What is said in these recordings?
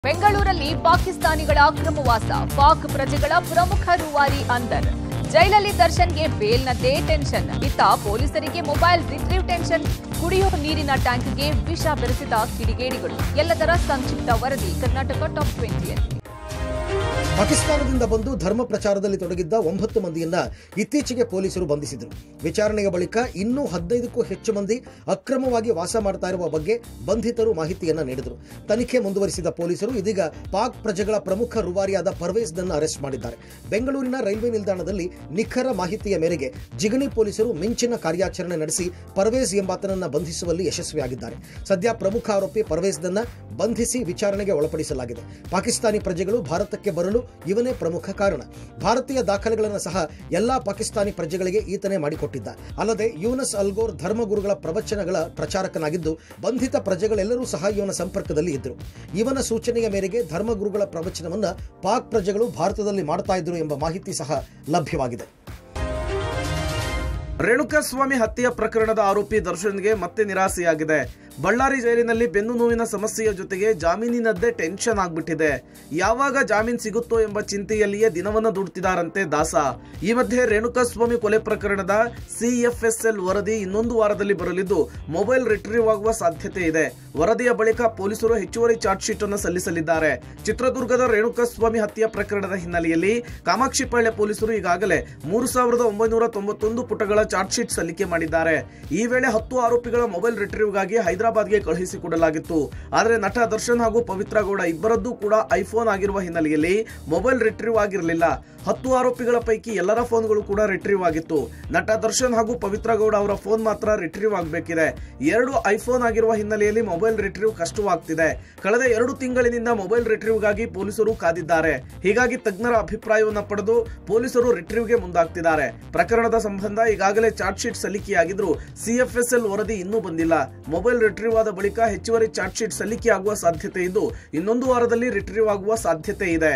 ಬೆಂಗಳೂರಲ್ಲಿ ಪಾಕಿಸ್ತಾನಿಗಳ ಅಕ್ರಮವಾಸ, ಪಾಕ್ ಪ್ರಜೆಗಳ ಪ್ರಮುಖ ರೂವಾರಿ ಅಂದರ್. ಜೈಲಲ್ಲಿ ದರ್ಶನ್ಗೆ ಬೇಲ್ನದ್ದೇ ಟೆನ್ಷನ್. ಇತ್ತ ಪೊಲೀಸರಿಗೆ ಮೊಬೈಲ್ ರಿಟ್ರೀವ್ ಟೆನ್ಷನ್. ಕುಡಿಯೋ ನೀರಿನ ಟ್ಯಾಂಕ್ಗೆ ವಿಷ ಬೆರೆಸಿದ ಕಿಡಿಗೇಡಿಗಳು. ಎಲ್ಲದರ ಸಂಕ್ಷಿಪ್ತ ವರದಿ ಕರ್ನಾಟಕ ಟಾಪ್ 20. ಪಾಕಿಸ್ತಾನದಿಂದ ಬಂದು ಧರ್ಮ ಪ್ರಚಾರದಲ್ಲಿ ತೊಡಗಿದ್ದ 9 ಮಂದಿಯನ್ನ ಇತ್ತೀಚೆಗೆ ಪೊಲೀಸರು ಬಂಧಿಸಿದರು. ವಿಚಾರಣೆಯ ಬಳಿಕ ಇನ್ನೂ 15ಕ್ಕೂ ಹೆಚ್ಚು ಮಂದಿ ಅಕ್ರಮವಾಗಿ ವಾಸ ಮಾಡ್ತಾ ಇರುವ ಬಗ್ಗೆ ಬಂಧಿತರು ಮಾಹಿತಿಯನ್ನ ನೀಡಿದರು. ತನಿಖೆ ಮುಂದುವರಿಸಿದ ಪೊಲೀಸರು ಇದೀಗ ಪಾಕ್ ಪ್ರಜೆಗಳ ಪ್ರಮುಖ ರೂವಾರಿಯಾದ ಪರ್ವೇಜ್ನನ್ನು ಅರೆಸ್ಟ್ ಮಾಡಿದ್ದಾರೆ. ಬೆಂಗಳೂರಿನ ರೈಲ್ವೆ ನಿಲ್ದಾಣದಲ್ಲಿ ನಿಖರ ಮಾಹಿತಿಯ ಮೇರೆಗೆ ಜಿಗಣಿ ಪೊಲೀಸರು ಮಿಂಚಿನ ಕಾರ್ಯಾಚರಣೆ ನಡೆಸಿ ಪರ್ವೇಜ್ ಎಂಬಾತನನ್ನ ಬಂಧಿಸುವಲ್ಲಿ ಯಶಸ್ವಿಯಾಗಿದ್ದಾರೆ. ಸದ್ಯ ಪ್ರಮುಖ ಆರೋಪಿ ಪರ್ವೇಜ್ನನ್ನ ಬಂಧಿಸಿ ವಿಚಾರಣೆಗೆ ಒಳಪಡಿಸಲಾಗಿದೆ. ಪಾಕಿಸ್ತಾನಿ ಪ್ರಜೆಗಳು ಭಾರತಕ್ಕೆ ಬರಲು ಇವನೇ ಪ್ರಮುಖ ಕಾರಣ. ಭಾರತೀಯ ದಾಖಲೆಗಳನ್ನು ಸಹ ಎಲ್ಲಾ ಪಾಕಿಸ್ತಾನಿ ಪ್ರಜೆಗಳಿಗೆ ಈತನೇ ಮಾಡಿಕೊಟ್ಟಿದ್ದ. ಅಲ್ಲದೆ ಯೂನಸ್ ಅಲ್ಗೋರ್ ಧರ್ಮಗುರುಗಳ ಪ್ರವಚನಗಳ ಪ್ರಚಾರಕನಾಗಿದ್ದು ಬಂಧಿತ ಪ್ರಜೆಗಳೆಲ್ಲರೂ ಸಹ ಇವನ ಸಂಪರ್ಕದಲ್ಲಿ ಇದ್ದರು. ಇವನ ಸೂಚನೆಯ ಮೇರೆಗೆ ಧರ್ಮಗುರುಗಳ ಪ್ರವಚನವನ್ನ ಪಾಕ್ ಪ್ರಜೆಗಳು ಭಾರತದಲ್ಲಿ ಮಾಡ್ತಾ ಇದ್ರು ಎಂಬ ಮಾಹಿತಿ ಸಹ ಲಭ್ಯವಾಗಿದೆ. ರೇಣುಕಾಸ್ವಾಮಿ ಹತ್ಯೆಯ ಪ್ರಕರಣದ ಆರೋಪಿ ದರ್ಶನ್ಗೆ ಮತ್ತೆ ನಿರಾಸೆಯಾಗಿದೆ. ಬಳ್ಳಾರಿ ಜೈಲಿನಲ್ಲಿ ಬೆನ್ನು ನೋವಿನ ಸಮಸ್ಯೆಯ ಜೊತೆಗೆ ಜಾಮೀನಿನದ್ದೇ ಟೆನ್ಷನ್ ಆಗ್ಬಿಟ್ಟಿದೆ. ಯಾವಾಗ ಜಾಮೀನು ಸಿಗುತ್ತೋ ಎಂಬ ಚಿಂತೆಯಲ್ಲಿಯೇ ದಿನವನ್ನ ದುಡ್ತಿದಾರಂತೆ ದಾಸ. ಈ ಮಧ್ಯೆ ರೇಣುಕಾಸ್ವಾಮಿ ಕೊಲೆ ಪ್ರಕರಣದ CFSL ವರದಿ ಇನ್ನೊಂದು ವಾರದಲ್ಲಿ ಬರಲಿದ್ದು ಮೊಬೈಲ್ ರಿಟ್ರೀವ್ ಆಗುವ ಸಾಧ್ಯತೆ ಇದೆ. ವರದಿಯ ಬಳಿಕ ಪೊಲೀಸರು ಹೆಚ್ಚುವರಿ ಚಾರ್ಜ್ ಶೀಟ್ ಅನ್ನು ಸಲ್ಲಿಸಲಿದ್ದಾರೆ. ಚಿತ್ರದುರ್ಗದ ರೇಣುಕಾಸ್ವಾಮಿ ಹತ್ಯೆ ಪ್ರಕರಣದ ಹಿನ್ನೆಲೆಯಲ್ಲಿ ಕಾಮಾಕ್ಷಿಪಾಳ್ಯ ಪೊಲೀಸರು ಈಗಾಗಲೇ 3991 ಪುಟಗಳ ಚಾರ್ಜ್ ಶೀಟ್ ಸಲ್ಲಿಕೆ ಮಾಡಿದ್ದಾರೆ. ಈ ವೇಳೆ 10 ಆರೋಪಿಗಳ ಮೊಬೈಲ್ ರಿಟ್ರೀವ್ಗಾಗಿ ಹೈದರಾಬಾದ್ಗೆ ಕಳುಹಿಸಿಕೊಡಲಾಗಿತ್ತು. ಆದರೆ ನಟ ದರ್ಶನ್ ಹಾಗೂ ಪವಿತ್ರ ಗೌಡ ಇಬ್ಬರದ್ದು ಕೂಡ ಐಫೋನ್ ಆಗಿರುವ ಹಿನ್ನೆಲೆಯಲ್ಲಿ ಮೊಬೈಲ್ ರಿಟ್ರೀವ್ ಆಗಿರಲಿಲ್ಲ. 10 ಆರೋಪಿಗಳ ಪೈಕಿ ಎಲ್ಲರ ಫೋನ್ಗಳು ಕೂಡ ರಿಟ್ರೀವ್ ಆಗಿತ್ತು. ನಟ ದರ್ಶನ್ ಹಾಗೂ ಪವಿತ್ರ ಗೌಡ ಅವರ ಫೋನ್ ಮಾತ್ರ ರಿಟ್ರೀವ್ ಆಗಬೇಕಿದೆ. 2 ಐಫೋನ್ ಆಗಿರುವ ಹಿನ್ನೆಲೆಯಲ್ಲಿ ಮೊಬೈಲ್ ರಿಟ್ರೀವ್ ಕಷ್ಟವಾಗ್ತಿದೆ. ಕಳೆದ 2 ತಿಂಗಳಿನಿಂದ ಮೊಬೈಲ್ ರಿಟ್ರೀವ್ಗಾಗಿ ಪೊಲೀಸರು ಕಾದಿದ್ದಾರೆ. ಹೀಗಾಗಿ ತಜ್ಞರ ಅಭಿಪ್ರಾಯವನ್ನು ಪಡೆದು ಪೊಲೀಸರು ರಿಟ್ರೀವ್ಗೆ ಮುಂದಾಗ್ತಿದ್ದಾರೆ. ಪ್ರಕರಣದ ಸಂಬಂಧ ಈಗಾಗಲೇ ಚಾರ್ಜ್ ಶೀಟ್ ಸಲ್ಲಿಕೆಯಾಗಿದ್ರು CFSL ವರದಿ ಇನ್ನೂ ಬಂದಿಲ್ಲ. ಮೊಬೈಲ್ ರಿಟ್ರೀವ್ ಆದ ಬಳಿಕ ಹೆಚ್ಚುವರಿ ಚಾರ್ಜ್ ಶೀಟ್ ಸಲ್ಲಿಕೆಯಾಗುವ ಸಾಧ್ಯತೆ ಇದ್ದು ಇನ್ನೊಂದು ವಾರದಲ್ಲಿ ರಿಟ್ರೀವ್ ಆಗುವ ಸಾಧ್ಯತೆ ಇದೆ.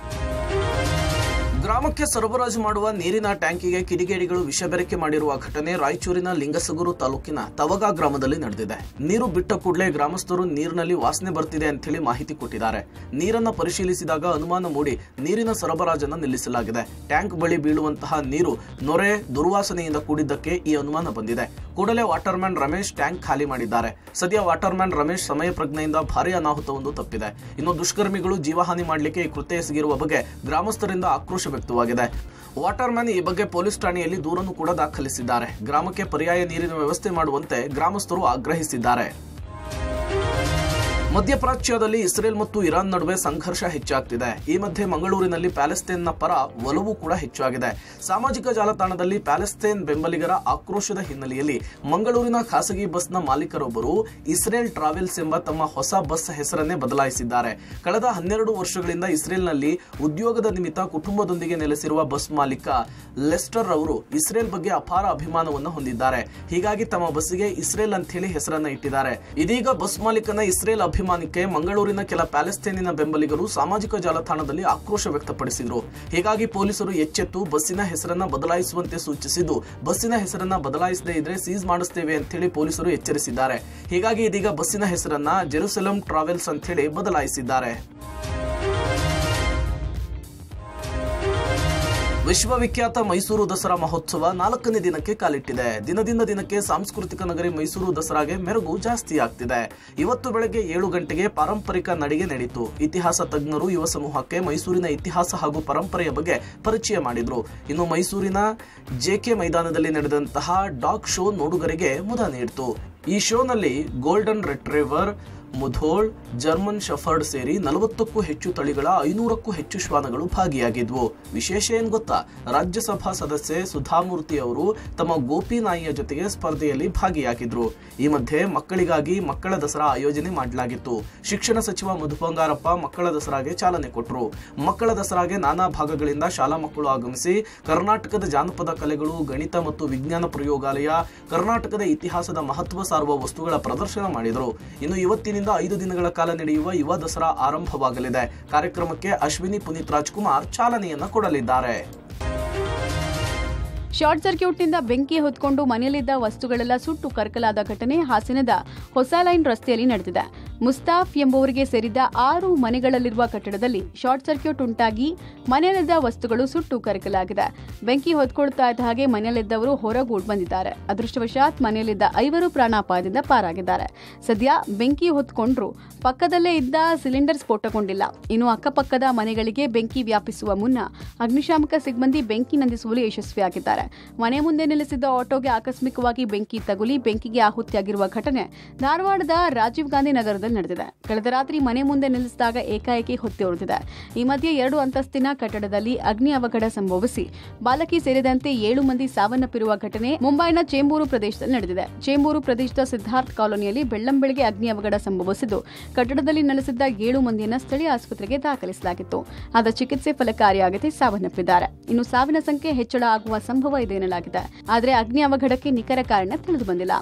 ಗ್ರಾಮಕ್ಕೆ ಸರಬರಾಜು ಮಾಡುವ ನೀರಿನ ಟ್ಯಾಂಕಿಗೆ ಕಿಡಿಗೇಡಿಗಳು ವಿಷಬೆರಕೆ ಮಾಡಿರುವ ಘಟನೆ ರಾಯಚೂರಿನ ಲಿಂಗಸಗೂರು ತಾಲೂಕಿನ ತವಗ ಗ್ರಾಮದಲ್ಲಿ ನಡೆದಿದೆ. ನೀರು ಬಿಟ್ಟ ಕೂಡಲೇ ಗ್ರಾಮಸ್ಥರು ನೀರಿನಲ್ಲಿ ವಾಸನೆ ಬರ್ತಿದೆ ಅಂತ ಹೇಳಿ ಮಾಹಿತಿ ಕೊಟ್ಟಿದ್ದಾರೆ. ನೀರನ್ನ ಪರಿಶೀಲಿಸಿದಾಗ ಅನುಮಾನ ಮೂಡಿ ನೀರಿನ ಸರಬರಾಜನ್ನು ನಿಲ್ಲಿಸಲಾಗಿದೆ. ಟ್ಯಾಂಕ್ ಬಳಿ ಬೀಳುವಂತಹ ನೀರು ನೊರೆ ದುರ್ವಾಸನೆಯಿಂದ ಕೂಡಿದ್ದಕ್ಕೆ ಈ ಅನುಮಾನ ಬಂದಿದೆ. ಕೂಡಲೇ ವಾಟರ್ಮ್ಯಾನ್ ರಮೇಶ್ ಟ್ಯಾಂಕ್ ಖಾಲಿ ಮಾಡಿದ್ದಾರೆ. ಸದ್ಯ ವಾಟರ್ಮ್ಯಾನ್ ರಮೇಶ್ ಸಮಯ ಪ್ರಜ್ಞೆಯಿಂದ ಭಾರೀ ಅನಾಹುತವೊಂದು ತಪ್ಪಿದೆ. ಇನ್ನು ದುಷ್ಕರ್ಮಿಗಳು ಜೀವಹಾನಿ ಮಾಡಲಿಕ್ಕೆ ಈ ಕೃತ್ಯ ಎಸಗಿರುವ ಬಗ್ಗೆ ಗ್ರಾಮಸ್ಥರಿಂದ ಆಕ್ರೋಶ ವ್ಯಕ್ತವಾಗಿದೆ. ವಾಟರ್ಮ್ಯಾನ್ ಈ ಬಗ್ಗೆ ಪೊಲೀಸ್ ಠಾಣೆಯಲ್ಲಿ ದೂರನ್ನು ಕೂಡ ದಾಖಲಿಸಿದ್ದಾರೆ. ಗ್ರಾಮಕ್ಕೆ ಪರ್ಯಾಯ ನೀರಿನ ವ್ಯವಸ್ಥೆ ಮಾಡುವಂತೆ ಗ್ರಾಮಸ್ಥರು ಆಗ್ರಹಿಸಿದ್ದಾರೆ. ಮಧ್ಯಪ್ರಾಚ್ಯದಲ್ಲಿ ಇಸ್ರೇಲ್ ಮತ್ತು ಇರಾನ್ ನಡುವೆ ಸಂಘರ್ಷ ಹೆಚ್ಚಾಗ್ತಿದೆ. ಈ ಮಧ್ಯೆ ಮಂಗಳೂರಿನಲ್ಲಿ ಪ್ಯಾಲೆಸ್ತೇನ್ನ ಪರ ಒಲವು ಕೂಡ ಹೆಚ್ಚಾಗಿದೆ. ಸಾಮಾಜಿಕ ಜಾಲತಾಣದಲ್ಲಿ ಪ್ಯಾಲೆಸ್ತೇನ್ ಬೆಂಬಲಿಗರ ಆಕ್ರೋಶದ ಹಿನ್ನೆಲೆಯಲ್ಲಿ ಮಂಗಳೂರಿನ ಖಾಸಗಿ ಬಸ್ನ ಮಾಲೀಕರೊಬ್ಬರು ಇಸ್ರೇಲ್ ಟ್ರಾವೆಲ್ಸ್ ಎಂಬ ತಮ್ಮ ಹೊಸ ಬಸ್ ಹೆಸರನ್ನೇ ಬದಲಾಯಿಸಿದ್ದಾರೆ. ಕಳೆದ 12 ವರ್ಷಗಳಿಂದ ಇಸ್ರೇಲ್ನಲ್ಲಿ ಉದ್ಯೋಗದ ನಿಮಿತ್ತ ಕುಟುಂಬದೊಂದಿಗೆ ನೆಲೆಸಿರುವ ಬಸ್ ಮಾಲೀಕ ಲೆಸ್ಟರ್ ಅವರು ಇಸ್ರೇಲ್ ಬಗ್ಗೆ ಅಪಾರ ಅಭಿಮಾನವನ್ನು ಹೊಂದಿದ್ದಾರೆ. ಹೀಗಾಗಿ ತಮ್ಮ ಬಸ್ಸಿಗೆ ಇಸ್ರೇಲ್ ಅಂತ ಹೇಳಿ ಹೆಸರನ್ನ ಇಟ್ಟಿದ್ದಾರೆ. ಇದೀಗ ಬಸ್ ಮಾಲೀಕನ ಇಸ್ರೇಲ್ ಅಭಿಮಾನಕ್ಕೆ ಮಂಗಳೂರಿನ ಕೆಲ ಪ್ಯಾಲೆಸ್ತೇನಿನ ಬೆಂಬಲಿಗರು ಸಾಮಾಜಿಕ ಜಾಲತಾಣದಲ್ಲಿ ಆಕ್ರೋಶ ವ್ಯಕ್ತಪಡಿಸಿದರು. ಹೀಗಾಗಿ ಪೊಲೀಸರು ಎಚ್ಚೆತ್ತು ಬಸ್ಸಿನ ಹೆಸರನ್ನ ಬದಲಾಯಿಸುವಂತೆ ಸೂಚಿಸಿದ್ದು ಬಸ್ಸಿನ ಹೆಸರನ್ನ ಬದಲಾಯಿಸದೇ ಇದ್ರೆ ಸೀಸ್ ಮಾಡಿಸ್ತೇವೆ ಅಂತ ಹೇಳಿ ಪೊಲೀಸರು ಎಚ್ಚರಿಸಿದ್ದಾರೆ. ಹೀಗಾಗಿ ಇದೀಗ ಬಸ್ಸಿನ ಹೆಸರನ್ನ ಜೆರುಸೆಲಂ ಟ್ರಾವೆಲ್ಸ್ ಅಂತ ಹೇಳಿ ಬದಲಾಯಿಸಿದ್ದಾರೆ. ವಿಶ್ವವಿಖ್ಯಾತ ಮೈಸೂರು ದಸರಾ ಮಹೋತ್ಸವ 4ನೇ ದಿನಕ್ಕೆ ಕಾಲಿಟ್ಟಿದೆ. ದಿನದಿಂದ ದಿನಕ್ಕೆ ಸಾಂಸ್ಕೃತಿಕ ನಗರಿ ಮೈಸೂರು ದಸರಾಗೆ ಮೆರುಗು ಜಾಸ್ತಿ ಆಗ್ತಿದೆ. ಇವತ್ತು ಬೆಳಗ್ಗೆ 7 ಗಂಟೆಗೆ ಪಾರಂಪರಿಕ ನಡಿಗೆ ನಡೆಯಿತು. ಇತಿಹಾಸ ತಜ್ಞರು ಯುವ ಸಮೂಹಕ್ಕೆ ಮೈಸೂರಿನ ಇತಿಹಾಸ ಹಾಗೂ ಪರಂಪರೆಯ ಬಗ್ಗೆ ಪರಿಚಯ ಮಾಡಿದ್ರು. ಇನ್ನು ಮೈಸೂರಿನ JK ಮೈದಾನದಲ್ಲಿ ನಡೆದಂತಹ ಡಾಗ್ ಶೋ ನೋಡುಗರಿಗೆ ಮುದ ನೀಡಿತು. ಈ ಶೋನಲ್ಲಿ golden retriever, Mudhol, German shepherd ಸೇರಿ 40ಕ್ಕೂ ಹೆಚ್ಚು ತಳಿಗಳ 500ಕ್ಕೂ ಹೆಚ್ಚು ಶ್ವಾನಗಳು ಭಾಗಿಯಾಗಿದ್ವು. ವಿಶೇಷ ಏನ್ ಗೊತ್ತಾ, ರಾಜ್ಯಸಭಾ ಸದಸ್ಯೆ ಸುಧಾಮೂರ್ತಿ ಅವರು ತಮ್ಮ ಗೋಪಿ ನಾಯಿಯ ಜೊತೆಗೆ ಸ್ಪರ್ಧೆಯಲ್ಲಿ ಭಾಗಿಯಾಗಿದ್ರು. ಈ ಮಧ್ಯೆ ಮಕ್ಕಳಿಗಾಗಿ ಮಕ್ಕಳ ದಸರಾ ಆಯೋಜನೆ ಮಾಡಲಾಗಿತ್ತು. ಶಿಕ್ಷಣ ಸಚಿವ ಮಧು ಬಂಗಾರಪ್ಪ ಮಕ್ಕಳ ದಸರಾಗೆ ಚಾಲನೆ ಕೊಟ್ಟರು. ಮಕ್ಕಳ ದಸರಾಗೆ ನಾನಾ ಭಾಗಗಳಿಂದ ಶಾಲಾ ಮಕ್ಕಳು ಆಗಮಿಸಿ ಕರ್ನಾಟಕದ ಜಾನಪದ ಕಲೆಗಳು, ಗಣಿತ ಮತ್ತು ವಿಜ್ಞಾನ ಪ್ರಯೋಗಾಲಯ, ಕರ್ನಾಟಕದ ಇತಿಹಾಸದ ಮಹತ್ವ ಸಾರುವ ವಸ್ತುಗಳ ಪ್ರದರ್ಶನ ಮಾಡಿದರು. ಇನ್ನು ಇವತ್ತಿನಿಂದ 5 ದಿನಗಳ ಕಾಲ ನಡೆಯುವ ಯುವ ದಸರಾ ಆರಂಭವಾಗಲಿದೆ. ಕಾರ್ಯಕ್ರಮಕ್ಕೆ ಅಶ್ವಿನಿ ಪುನೀತ್ ರಾಜ್ಕುಮಾರ್ ಚಾಲನೆಯನ್ನ ಕೊಡಲಿದ್ದಾರೆ. ಶಾರ್ಟ್ ಸರ್ಕ್ಯೂಟ್ನಿಂದ ಬೆಂಕಿ ಹೊತ್ಕೊಂಡು ಮನೆಯಲ್ಲಿದ್ದ ವಸ್ತುಗಳೆಲ್ಲ ಸುಟ್ಟು ಕರಕಲಾದ ಘಟನೆ ಹಾಸನದ ಹೊಸ ಲೈನ್ ರಸ್ತೆಯಲ್ಲಿ ನಡೆದಿದೆ. ಮುಸ್ತಾಫ್ ಎಂಬುವರಿಗೆ ಸೇರಿದ 6 ಮನೆಗಳಲ್ಲಿರುವ ಕಟ್ಟಡದಲ್ಲಿ ಶಾರ್ಟ್ ಸರ್ಕ್ಯೂಟ್ ಉಂಟಾಗಿ ಮನೆಯಲ್ಲಿದ್ದ ವಸ್ತುಗಳು ಸುಟ್ಟು ಕರಕಲಾಗಿದೆ. ಬೆಂಕಿ ಹೊತ್ಕೊಳ್ತಾ ಇದ್ದ ಹಾಗೆ ಮನೆಯಲ್ಲಿದ್ದವರು ಹೊರಗೂಡ್ ಬಂದಿದ್ದಾರೆ. ಅದೃಷ್ಟವಶಾತ್ ಮನೆಯಲ್ಲಿದ್ದ 5 ಪ್ರಾಣಾಪಾಯದಿಂದ ಪಾರಾಗಿದ್ದಾರೆ. ಸದ್ಯ ಬೆಂಕಿ ಹೊತ್ಕೊಂಡ್ರು ಪಕ್ಕದಲ್ಲೇ ಇದ್ದ ಸಿಲಿಂಡರ್ ಸ್ಫೋಟಗೊಂಡಿಲ್ಲ. ಇನ್ನು ಅಕ್ಕಪಕ್ಕದ ಮನೆಗಳಿಗೆ ಬೆಂಕಿ ವ್ಯಾಪಿಸುವ ಮುನ್ನ ಅಗ್ನಿಶಾಮಕ ಸಿಬ್ಬಂದಿ ಬೆಂಕಿ ನಂದಿಸುವಲ್ಲಿ ಯಶಸ್ವಿಯಾಗಿದ್ದಾರೆ. ಮನೆ ಮುಂದೆ ನಿಲ್ಲಿಸಿದ್ದ ಆಟೋಗೆ ಆಕಸ್ಮಿಕವಾಗಿ ಬೆಂಕಿ ತಗುಲಿ ಬೆಂಕಿಗೆ ಆಹುತಿಯಾಗಿರುವ ಘಟನೆ ಧಾರವಾಡದ ರಾಜೀವ್ ಗಾಂಧಿ ನಗರದಲ್ಲಿ ನಡೆದಿದೆ. ಕಳೆದ ರಾತ್ರಿ ಮನೆ ಮುಂದೆ ನಿಲ್ಲಿಸಿದಾಗ ಏಕಾಏಕಿ ಹೊತ್ತಿ ಉರಿದಿದೆ. ಈ ಮಧ್ಯೆ 2 ಅಂತಸ್ತಿನ ಕಟ್ಟಡದಲ್ಲಿ ಅಗ್ನಿ ಅವಘಡ ಸಂಭವಿಸಿ ಬಾಲಕಿ ಸೇರಿದಂತೆ 7 ಮಂದಿ ಸಾವನ್ನಪ್ಪಿರುವ ಘಟನೆ ಮುಂಬೈನ ಚೇಂಬೂರು ಪ್ರದೇಶದಲ್ಲಿ ನಡೆದಿದೆ. ಚೇಂಬೂರು ಪ್ರದೇಶದ ಸಿದ್ಧಾರ್ಥ್ ಕಾಲೋನಿಯಲ್ಲಿ ಬೆಳ್ಳಂಬೆಳಗ್ಗೆ ಅಗ್ನಿ ಅವಘಡ ಸಂಭವಿಸಿದ್ದು ಕಟ್ಟಡದಲ್ಲಿ ನೆಲೆಸಿದ್ದ 7 ಮಂದಿಯನ್ನು ಸ್ಥಳೀಯ ಆಸ್ಪತ್ರೆಗೆ ದಾಖಲಿಸಲಾಗಿತ್ತು. ಆದ ಚಿಕಿತ್ಸೆ ಫಲಕಾರಿಯಾಗದೆ ಸಾವನ್ನಪ್ಪಿದ್ದಾರೆ. ಇನ್ನು ಸಾವಿನ ಸಂಖ್ಯೆ ಹೆಚ್ಚಳ ಆಗುವ ಸಂಭವ ಇದೆ ಎನ್ನಲಾಗಿದೆ. ಆದರೆ ಅಗ್ನಿ ಅವಘಡಕ್ಕೆ ನಿಖರ ಕಾರಣ ತಿಳಿದುಬಂದಿಲ್ಲ.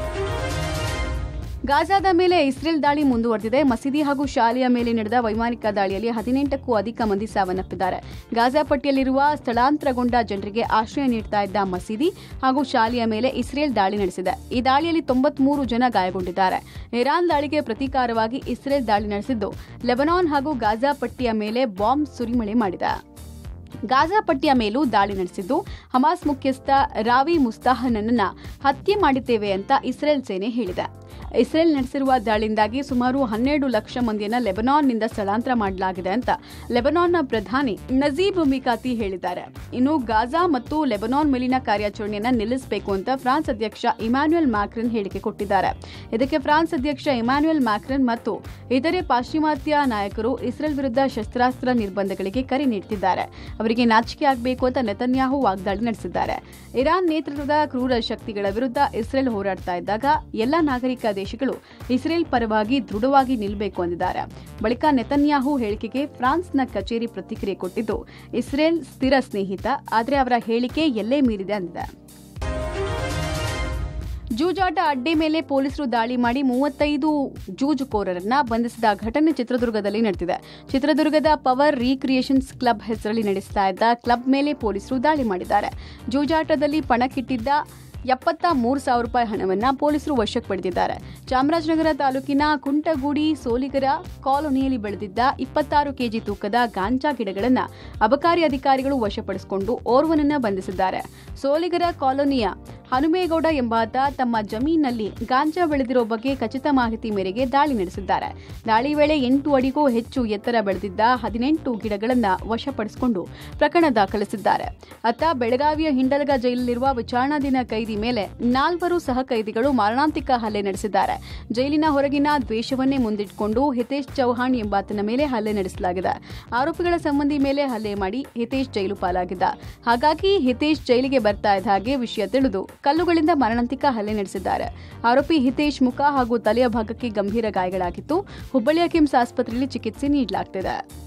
ಗಾಜಾದ ಮೇಲೆ ಇಸ್ರೇಲ್ ದಾಳಿ ಮುಂದುವರೆದಿದೆ. ಮಸೀದಿ ಹಾಗೂ ಶಾಲೆಯ ಮೇಲೆ ನಡೆದ ವೈಮಾನಿಕ ದಾಳಿಯಲ್ಲಿ 18ಕ್ಕೂ ಅಧಿಕ ಮಂದಿ ಸಾವನ್ನಪ್ಪಿದ್ದಾರೆ. ಗಾಜಾ ಪಟ್ಟಿಯಲ್ಲಿರುವ ಸ್ಥಳಾಂತರಗೊಂಡ ಜನರಿಗೆ ಆಶ್ರಯ ನೀಡುತ್ತಾ ಇದ್ದ ಮಸೀದಿ ಹಾಗೂ ಶಾಲೆಯ ಮೇಲೆ ಇಸ್ರೇಲ್ ದಾಳಿ ನಡೆಸಿದೆ. ಈ ದಾಳಿಯಲ್ಲಿ 93 ಜನ ಗಾಯಗೊಂಡಿದ್ದಾರೆ. ಇರಾನ್ ದಾಳಿಗೆ ಪ್ರತೀಕಾರವಾಗಿ ಇಸ್ರೇಲ್ ದಾಳಿ ನಡೆಸಿದ್ದು ಲೆಬನಾನ್ ಹಾಗೂ ಗಾಜಾ ಪಟ್ಟಿಯ ಮೇಲೆ ಬಾಂಬ್ ಸುರಿಮಳೆ ಮಾಡಿದೆ. ಗಾಜಾ ಪಟ್ಟಿಯ ಮೇಲೂ ದಾಳಿ ನಡೆಸಿದ್ದು ಹಮಾಸ್ ಮುಖ್ಯಸ್ಥ ರಾವಿ ಮುಸ್ತಾಹನನ್ನ ಹತ್ಯೆ ಮಾಡಿದ್ದೇವೆ ಅಂತ ಇಸ್ರೇಲ್ ಸೇನೆ ಹೇಳಿದೆ. ಇಸ್ರೇಲ್ ನಡೆಸಿರುವ ದಾಳಿಯಿಂದಾಗಿ ಸುಮಾರು 12 ಲಕ್ಷ ಮಂದಿಯನ್ನು ಲೆಬನಾನ್ನಿಂದ ಸ್ಥಳಾಂತರ ಮಾಡಲಾಗಿದೆ ಅಂತ ಲೆಬನಾನ್ನ ಪ್ರಧಾನಿ ನಜೀಬ್ ಮಿಕಾತಿ ಹೇಳಿದ್ದಾರೆ. ಇನ್ನು ಗಾಜಾ ಮತ್ತು ಲೆಬನಾನ್ ಮೇಲಿನ ಕಾರ್ಯಾಚರಣೆಯನ್ನು ನಿಲ್ಲಿಸಬೇಕು ಅಂತ ಫ್ರಾನ್ಸ್ ಅಧ್ಯಕ್ಷ ಇಮ್ಯಾನ್ಯುಯಲ್ ಮ್ಯಾಕ್ರನ್ ಹೇಳಿಕೆ ಕೊಟ್ಟಿದ್ದಾರೆ. ಇದಕ್ಕೆ ಫ್ರಾನ್ಸ್ ಅಧ್ಯಕ್ಷ ಇಮ್ಯಾನ್ಯುಯಲ್ ಮ್ಯಾಕ್ರನ್ ಮತ್ತು ಇತರೆ ಪಾಶ್ಚಿಮಾತ್ಯ ನಾಯಕರು ಇಸ್ರೇಲ್ ವಿರುದ್ಧ ಶಸ್ತ್ರಾಸ್ತ್ರ ನಿರ್ಬಂಧಗಳಿಗೆ ಕರೆ ನೀಡುತ್ತಿದ್ದಾರೆ. ಅವರಿಗೆ ನಾಚಿಕೆ ಆಗಬೇಕು ಅಂತ ನೆತನ್ಯಾಹು ವಾಗ್ದಾಳಿ ನಡೆಸಿದ್ದಾರೆ. ಇರಾನ್ ನೇತೃತ್ವದ ಕ್ರೂರ ಶಕ್ತಿಗಳ ವಿರುದ್ಧ ಇಸ್ರೇಲ್ ಹೋರಾಡ್ತಾ ಇದ್ದಾಗ ಎಲ್ಲ ನಾಗರಿಕ ದೇಶಗಳು ಇಸ್ರೇಲ್ ಪರವಾಗಿ ದೃಢವಾಗಿ ನಿಲ್ಲಬೇಕು ಎಂದಿದ್ದಾರೆ. ಬಳಿಕ ನೆತನ್ಯಾಹು ಹೇಳಿಕೆಗೆ ಫ್ರಾನ್ಸ್ನ ಕಚೇರಿ ಪ್ರತಿಕ್ರಿಯೆ ಕೊಟ್ಟಿದ್ದು ಇಸ್ರೇಲ್ ಸ್ಥಿರ ಸ್ನೇಹಿತ, ಆದರೆ ಅವರ ಹೇಳಿಕೆ ಎಲ್ಲೇ ಮೀರಿದೆ ಎಂದಿದೆ. ಜೂಜಾಟ ಅಡ್ಡೆ ಮೇಲೆ ಪೊಲೀಸರು ದಾಳಿ ಮಾಡಿ 35 ಜೂಜುಕೋರರನ್ನ ಬಂಧಿಸಿದ ಘಟನೆ ಚಿತ್ರದುರ್ಗದಲ್ಲಿ ನಡೆದಿದೆ. ಚಿತ್ರದುರ್ಗದ ಪವರ್ ರೀಕ್ರಿಯೇಷನ್ಸ್ ಕ್ಲಬ್ ಹೆಸರಲ್ಲಿ ನಡೆಸ್ತಾ ಇದ್ದ ಕ್ಲಬ್ ಮೇಲೆ ಪೊಲೀಸರು ದಾಳಿ ಮಾಡಿದ್ದಾರೆ. ಜೂಜಾಟದಲ್ಲಿ ಪಣಕ್ಕಿಟ್ಟಿದ್ದ 73,000 ರೂಪಾಯಿ ಹಣವನ್ನು ಪೊಲೀಸರು ವಶಕ್ಕೆ ಪಡೆದಿದ್ದಾರೆ. ಚಾಮರಾಜನಗರ ತಾಲೂಕಿನ ಕುಂಟಗೂಡಿ ಸೋಲಿಗರ ಕಾಲೋನಿಯಲ್ಲಿ ಬೆಳೆದಿದ್ದ 26 ಕೆಜಿ ತೂಕದ ಗಾಂಜಾ ಗಿಡಗಳನ್ನು ಅಬಕಾರಿ ಅಧಿಕಾರಿಗಳು ವಶಪಡಿಸಿಕೊಂಡು ಓರ್ವನನ್ನ ಬಂಧಿಸಿದ್ದಾರೆ. ಸೋಲಿಗರ ಕಾಲೋನಿಯ ಹನುಮೇಗೌಡ ಎಂಬಾತ ತಮ್ಮ ಜಮೀನಿನಲ್ಲಿ ಗಾಂಜಾ ಬೆಳೆದಿರೋ ಬಗ್ಗೆ ಖಚಿತ ಮಾಹಿತಿ ಮೇರೆಗೆ ದಾಳಿ ನಡೆಸಿದ್ದಾರೆ. ದಾಳಿ ವೇಳೆ 8 ಅಡಿಗೂ ಹೆಚ್ಚು ಎತ್ತರ ಬೆಳೆದಿದ್ದ 18 ಗಿಡಗಳನ್ನು ವಶಪಡಿಸಿಕೊಂಡು ಪ್ರಕರಣ ದಾಖಲಿಸಿದ್ದಾರೆ. ಅತ್ತ ಬೆಳಗಾವಿಯ ಹಿಂಡಲಗ ಜೈಲಿನಲ್ಲಿರುವ ವಿಚಾರಣಾಧೀನ ಕೈದಿ ಮೇಲೆ 4 ಸಹ ಕೈದಿಗಳು ಮಾರಣಾಂತಿಕ ಹಲ್ಲೆ ನಡೆಸಿದ್ದಾರೆ. ಜೈಲಿನ ಹೊರಗಿನ ದ್ವೇಷವನ್ನೇ ಮುಂದಿಟ್ಟುಕೊಂಡು ಹಿತೇಶ್ ಚೌಹಾಣ್ ಎಂಬಾತನ ಮೇಲೆ ಹಲ್ಲೆ ನಡೆಸಲಾಗಿದೆ. ಆರೋಪಿಗಳ ಸಂಬಂಧಿ ಮೇಲೆ ಹಲ್ಲೆ ಮಾಡಿ ಹಿತೇಶ್ ಜೈಲು ಪಾಲಾಗಿದ್ದ. ಹಾಗಾಗಿ ಹಿತೇಶ್ ಜೈಲಿಗೆ ಬರ್ತಾ ಇದ್ದ ಹಾಗೆ ವಿಷಯ ತಿಳಿದು ಕಲ್ಲುಗಳಿಂದ ಮಾರಣಾಂತಿಕ ಹಲ್ಲೆ ನಡೆಸಿದ್ದಾರೆ. ಆರೋಪಿ ಹಿತೇಶ್ ಮುಖ ಹಾಗೂ ತಲೆಯ ಭಾಗಕ್ಕೆ ಗಂಭೀರ ಗಾಯಗಳಾಗಿತ್ತು. ಹುಬ್ಬಳ್ಳಿಯ ಕಿಮ್ಸ್ ಆಸ್ಪತ್ರೆಯಲ್ಲಿ ಚಿಕಿತ್ಸೆ ನೀಡಲಾಗುತ್ತಿದೆ.